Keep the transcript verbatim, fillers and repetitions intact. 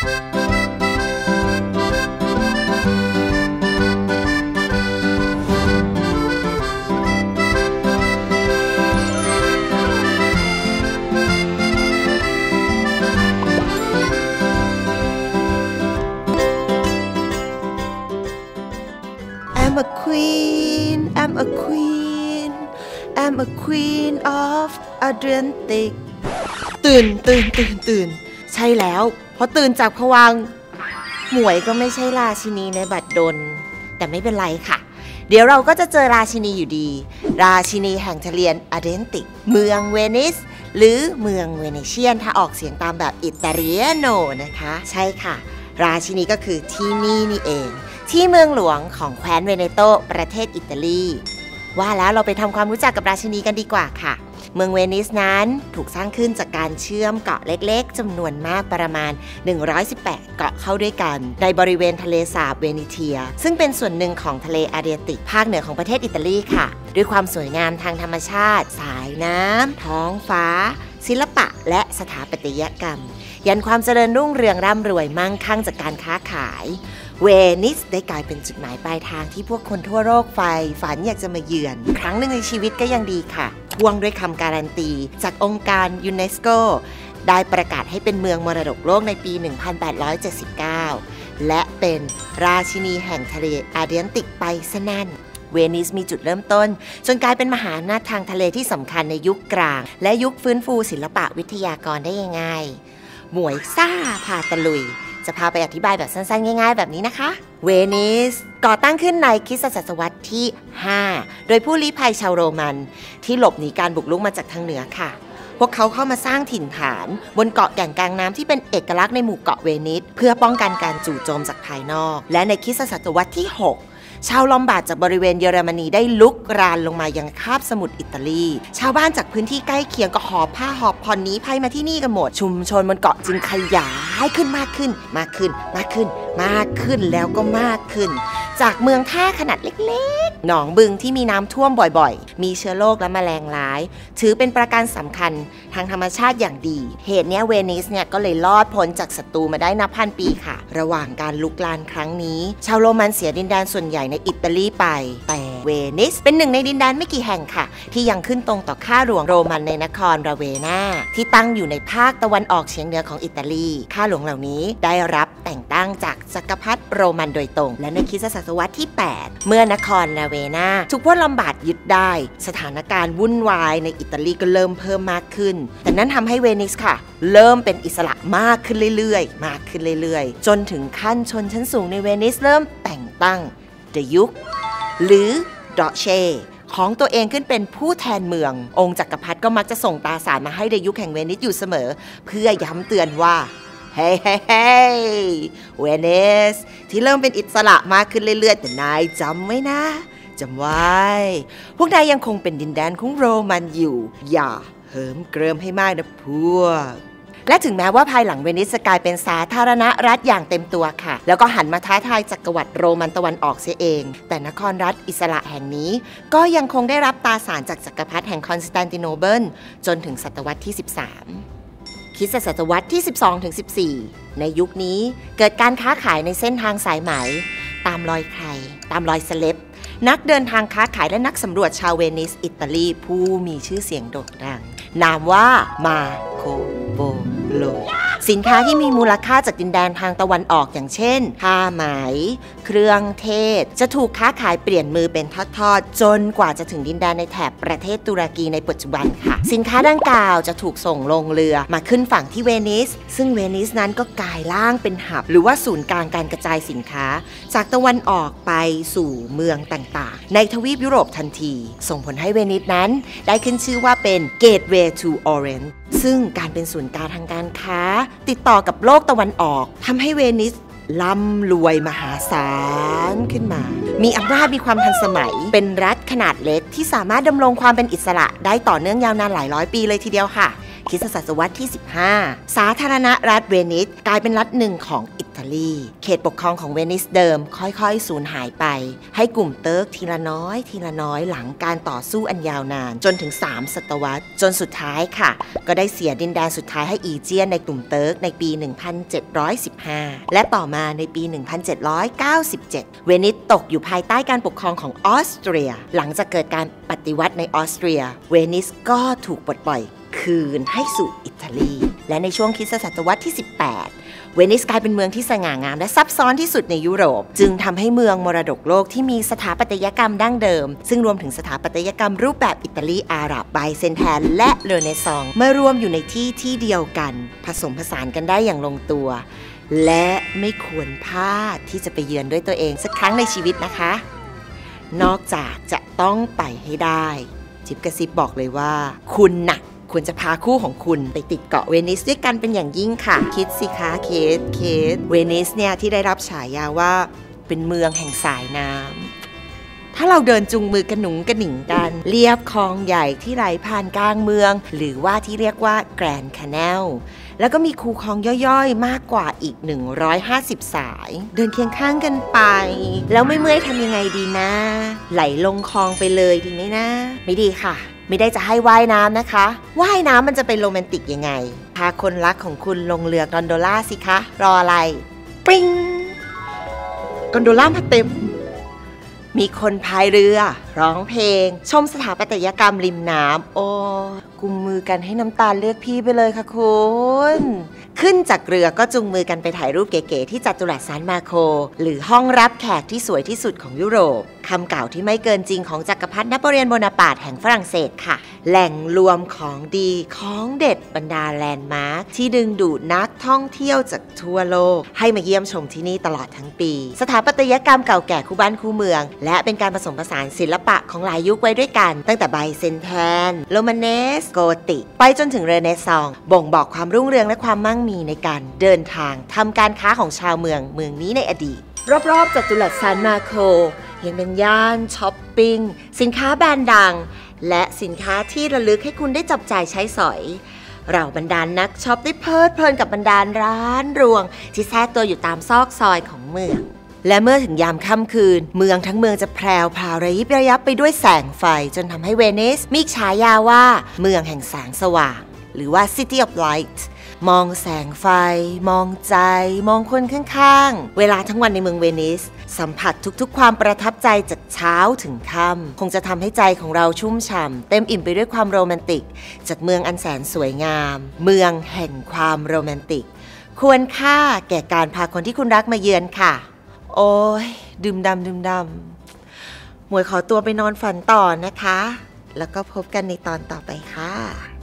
I'm a queen I'm a queen I'm a queen of Adriatic ตื่นตื่นตื่นตื่นใช่แล้วพอตื่นจากภวังค์หมวยก็ไม่ใช่ราชินีในบัดดลแต่ไม่เป็นไรค่ะเดี๋ยวเราก็จะเจอราชินีอยู่ดีราชินีแห่งทะเลอะเดนติกเมืองเวนิสหรือเมืองเวเนเชียนถ้าออกเสียงตามแบบอิตาเลียโนนะคะใช่ค่ะราชินีก็คือที่นี่นี่เองที่เมืองหลวงของแคว้นเวเนโตประเทศอิตาลีว่าแล้วเราไปทำความรู้จักกับราชินีกันดีกว่าค่ะเมืองเวนิสนั้นถูกสร้างขึ้นจากการเชื่อมเกาะเล็กๆจำนวนมากประมาณหนึ่งร้อยสิบแปดเกาะเข้าด้วยกันในบริเวณทะเลสาบเวนิเทียซึ่งเป็นส่วนหนึ่งของทะเลอะเดรียติกภาคเหนือของประเทศอิตาลีค่ะด้วยความสวยงามทางธรรมชาติสายน้ำท้องฟ้าศิลปะและสถาปัตยกรรมยันความเจริญรุ่งเรืองร่ำรวยมั่งคั่งจากการค้าขายเวนิสได้กลายเป็นจุดหมายปลายทางที่พวกคนทั่วโลกใฝ่ฝันอยากจะมาเยือนครั้งหนึ่งในชีวิตก็ยังดีค่ะพ่วงด้วยคำการันตีจากองค์การยูเนสโกได้ประกาศให้เป็นเมืองมรดกโลกในปี หนึ่งพันแปดร้อยเจ็ดสิบเก้า และเป็นราชินีแห่งทะเลอะเดรียติกไปซะนั่นเวนิสมีจุดเริ่มต้นจนกลายเป็นมหาอำนาจทางทะเลที่สำคัญในยุคกลางและยุคฟื้นฟูศิลปะวิทยากรได้ยังไงหมวยซ่าพาตะลุยจะพาไปอธิบายแบบสั้นๆง่ายๆแบบนี้นะคะเวนิสก่อตั้งขึ้นในคริสตศตวรรษที่ห้าโดยผู้ลี้ภัยชาวโรมันที่หลบหนีการบุกรุกมาจากทางเหนือค่ะพวกเขาเข้ามาสร้างถิ่นฐานบนเกาะแก่งกลางน้ำที่เป็นเอกลักษณ์ในหมู่เกาะเวนิสเพื่อป้องกันการจู่โจมจากภายนอกและในคริสตศตวรรษที่หกชาวลอมบาร์ดจากบริเวณเยอรมนีได้ลุกรานลงมายังคาบสมุทรอิตาลีชาวบ้านจากพื้นที่ใกล้เคียงก็หอบผ้าหอบผ่อนหนีภัยมาที่นี่กันหมดชุมชนบนเกาะจึงขยายขึ้นมากขึ้นมากขึ้นมากขึ้นมากขึ้นแล้วก็มากขึ้นจากเมืองท่าขนาดเล็กๆหนองบึงที่มีน้ำท่วมบ่อยๆมีเชื้อโรคและแมลงร้ายถือเป็นประการสำคัญทางธรรมชาติอย่างดีเหตุนี้เวนิสเนี่ยก็เลยรอดพ้นจากศัตรูมาได้นับพันปีค่ะระหว่างการลุกลานครั้งนี้ชาวโรมันเสียดินแดนส่วนใหญ่ในอิตาลีไปแต่เวนิสเป็นหนึ่งในดินแดนไม่กี่แห่งค่ะที่ยังขึ้นตรงต่อข้าหลวงโรมันในนครราเวนาที่ตั้งอยู่ในภาคตะวันออกเฉียงเหนือของอิตาลีข้าหลวงเหล่านี้ได้รับแต่งตั้งจากจักรพรรดิโรมันโดยตรงและในคริสตศตวรรษที่แปดเมื่อนครราเวนาถูกพวกลอมบาร์ดยึดได้สถานการณ์วุ่นวายในอิตาลีก็เริ่มเพิ่มมากขึ้นแต่นั้นทำให้เวนิสค่ะเริ่มเป็นอิสระมากขึ้นเรื่อยๆมากขึ้นเรื่อยๆจนถึงขั้นชนชั้นสูงในเวนิสเริ่มแต่งตั้งเดยุคหรือดอเชของตัวเองขึ้นเป็นผู้แทนเมืององค์จักรพรรดิก็มักจะส่งตราสารมาให้เดยุคแห่งเวนิสอยู่เสมอเพื่อย้ำเตือนว่าเฮ้เฮ้เฮ้เวนิสที่เริ่มเป็นอิสระมากขึ้นเรื่อยๆแต่นายจำไว้นะจำไว้พวกนายยังคงเป็นดินแดนของโรมันอยู่อย่าเหิมเกริมให้มากนะพวกและถึงแม้ว่าภายหลังเวนิสจะกลายเป็นสาธารณรัฐอย่างเต็มตัวค่ะแล้วก็หันมาท้าทายจักรวรรดิโรมันตะวันออกเสียเองแต่นครรัฐอิสระแห่งนี้ก็ยังคงได้รับตราสารจากจักรพรรดิแห่งคอนสแตนติโนเปิลจนถึงศตวรรษที่สิบสามคริสตศตวรรษที่ สิบสองถึงสิบสี่ ในยุคนี้เกิดการค้าขายในเส้นทางสายไหมตามรอยใครตามรอยเซเลบนักเดินทางค้าขายและนักสำรวจชาวเวนิสอิตาลีผู้มีชื่อเสียงโด่งดังนามว่ามาโคโปโลสินค้าที่มีมูลค่าจากดินแดนทางตะวันออกอย่างเช่นผ้าไหมเครื่องเทศจะถูกค้าขายเปลี่ยนมือเป็นทอดๆจนกว่าจะถึงดินแดนในแถบประเทศตุรกีในปัจจุบันค่ะสินค้าดังกล่าวจะถูกส่งลงเรือมาขึ้นฝั่งที่เวนิสซึ่งเวนิสนั้นก็กลายร่างเป็นหับหรือว่าศูนย์กลางการกระจายสินค้าจากตะวันออกไปสู่เมืองต่างๆในทวีปยุโรปทันทีส่งผลให้เวนิสนั้นได้ขึ้นชื่อว่าเป็น Gateway to Orient ซึ่งการเป็นศูนย์กลางทางการค้าติดต่อกับโลกตะวันออกทำให้เวนิสร่ำรวยมหาศาลขึ้นมามีอำนาจมีความทันสมัยเป็นรัฐขนาดเล็กที่สามารถดำรงความเป็นอิสระได้ต่อเนื่องยาวนานหลายร้อยปีเลยทีเดียวค่ะคริสตศตวรรษที่สิบห้าสาธารณรัฐเวนิสกลายเป็นรัฐหนึ่งของอิตาลีเขตปกครองของเวนิสเดิมค่อยๆสูญหายไปให้กลุ่มเติร์กทีละน้อยทีละน้อยหลังการต่อสู้อันยาวนานจนถึงสามศตวรรษจนสุดท้ายค่ะก็ได้เสียดินแดนสุดท้ายให้อีเจียนในกลุ่มเติร์กในปี หนึ่งพันเจ็ดร้อยสิบห้า และต่อมาในปี หนึ่งพันเจ็ดร้อยเก้าสิบเจ็ด เวนิสตกอยู่ภายใต้การปกครองของออสเตรียหลังจากเกิดการปฏิวัติในออสเตรียเวนิสก็ถูกปลดปล่อยคืนให้สู่อิตาลีและในช่วงคริสตศตวรรษที่สิบแปดเวนิสกลายเป็นเมืองที่สง่างามและซับซ้อนที่สุดในยุโรปจึงทำให้เมืองมรดกโลกที่มีสถาปัตยกรรมดั้งเดิมซึ่งรวมถึงสถาปัตยกรรมรูปแบบอิตาลีอาหรับไบเซนแทนและเรเนซองส์มารวมอยู่ในที่ที่เดียวกันผสมผสานกันได้อย่างลงตัวและไม่ควรพลาดที่จะไปเยือนด้วยตัวเองสักครั้งในชีวิตนะคะนอกจากจะต้องไปให้ได้จิบกระซิบบอกเลยว่าคุณน่ะควรจะพาคู่ของคุณไปติดเกาะเวนิสด้วยกันเป็นอย่างยิ่งค่ะคิดสิคะเคสเคสเวนิสเนี่ยที่ได้รับฉายาว่าเป็นเมืองแห่งสายน้ำถ้าเราเดินจุงมือกระหนุงกระหนิงกันเลียบคลองใหญ่ที่ไหลผ่านกลางเมืองหรือว่าที่เรียกว่าแกรนด์คาแนลแล้วก็มีคูคลองย่อยๆมากกว่าอีกหนึ่งร้อยห้าสิบสายเดินเคียงข้างกันไปแล้วไม่เมื่อยทำยังไงดีนะไหลลงคลองไปเลยดีไหมนะไม่ดีค่ะไม่ได้จะให้ว่ายน้ำนะคะว่ายน้ำมันจะเป็นโรแมนติกยังไงพาคนรักของคุณลงเรือกอนโดล่าสิคะรออะไรปิ้งกอนโดล่ามาเต็มมีคนพายเรือร้องเพลงชมสถาปัตยกรรมริมน้ำโอ้กุมมือกันให้น้ำตาเลือกพี่ไปเลยค่ะคุณขึ้นจากเรือก็จุงมือกันไปถ่ายรูปเก๋ๆที่จัตุรัสซานมาโคหรือห้องรับแขกที่สวยที่สุดของยุโรปคำกล่าวที่ไม่เกินจริงของจักรพรรดินโปเลียนโบนาปาร์ตแห่งฝรั่งเศสค่ะแหล่งรวมของดีของเด็ดบรรดาแลนด์มาร์คที่ดึงดูดนักท่องเที่ยวจากทั่วโลกให้มาเยี่ยมชมที่นี่ตลอดทั้งปีสถาปัตยกรรมเก่าแก่คู่บ้านคู่เมืองและเป็นการผสมผสานศิลปะของหลายยุคไว้ด้วยกันตั้งแต่ไบเซนแทนโรมาเนสโกธิกไปจนถึงเรเนซองส์บ่งบอกความรุ่งเรืองและความมั่งมีในการเดินทางทำการค้าของชาวเมืองเมืองนี้ในอดีตรอบๆจัตุรัสซานมาโคยังเป็นย่านช้อปปิ้งสินค้าแบรนด์ดังและสินค้าที่ระลึกให้คุณได้จับจ่ายใช้สอยเราบรรดา น, นักช็อปได้เพลิดเพลินกับบรรดาร้านรวงที่แทรกตัวอยู่ตามซอกซอยของเมืองและเมื่อถึงยามค่ำคืนเมืองทั้งเมืองจะแพรวพราวระยิบระยับไปด้วยแสงไฟจนทำให้เวนิสมีฉายาว่าเมืองแห่งแสงสว่างหรือว่า City of Light มองแสงไฟมองใจมองคนข้างๆเวลาทั้งวันในเมืองเวนิสสัมผัสทุกๆความประทับใจจากเช้าถึงค่ำคงจะทำให้ใจของเราชุ่มฉ่ำเต็มอิ่มไปด้วยความโรแมนติกจากเมืองอันแสนสวยงามเมืองแห่งความโรแมนติกควรค่าแก่การพาคนที่คุณรักมาเยือนค่ะโอ้ยดื่มดำดื่มดำหมวยขอตัวไปนอนฝันต่อนะคะแล้วก็พบกันในตอนต่อไปค่ะ